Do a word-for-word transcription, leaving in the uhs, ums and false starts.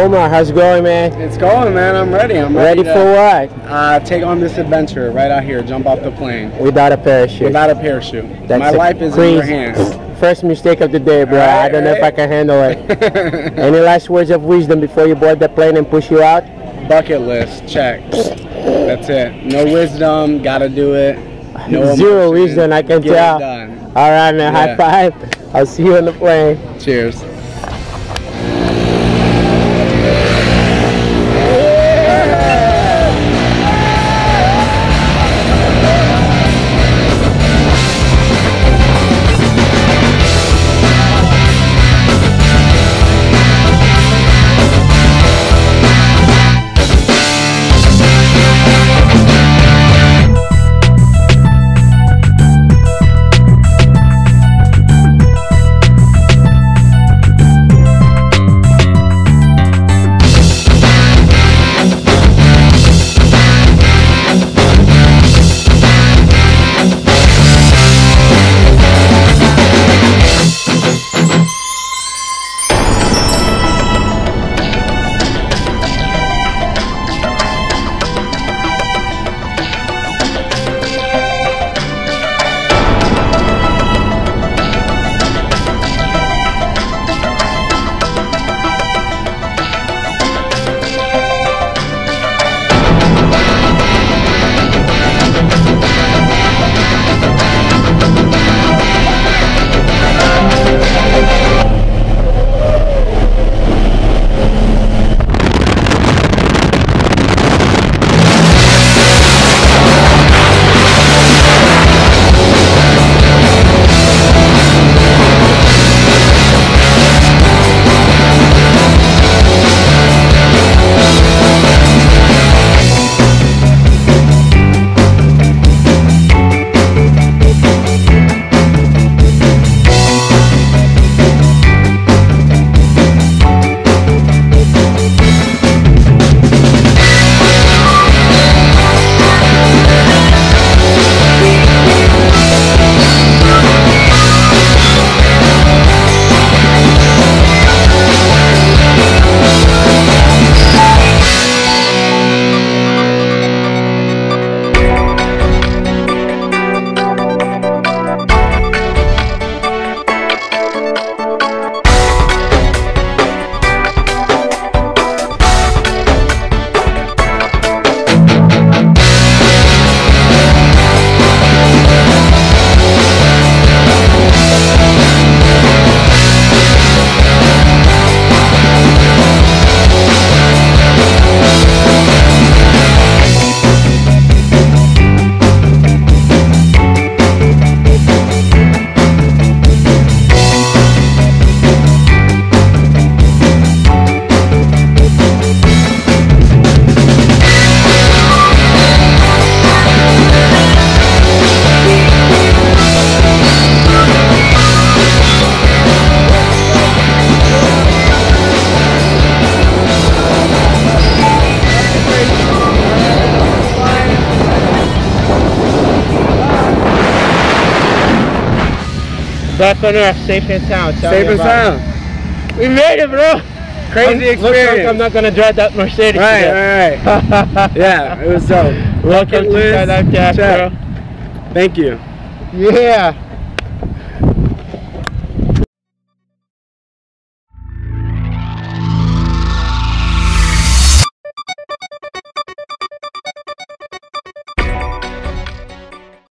Omar, how's it going, man? It's going, man. I'm ready. I'm ready, ready for to, what? Uh, take on this adventure right out here. Jump off the plane. Without a parachute. Without a parachute. That's My life is crazy. in your hands. First mistake of the day, bro. Right, I don't right. know if I can handle it. Any last words of wisdom before you board the plane and push you out? Bucket list, check. That's it. No wisdom, gotta do it. No Zero emotion. wisdom, I can Get tell. It done. All right, man. Yeah. High five. I'll see you on the plane. Cheers. Back on Earth, safe and sound. Tell Safe and sound. It. We made it, bro. Crazy I'm, experience. Looks like I'm not gonna drive that Mercedes. Right, today. right, right. Yeah, it was dope. Welcome to Skydive Taft, bro. Thank you. Yeah.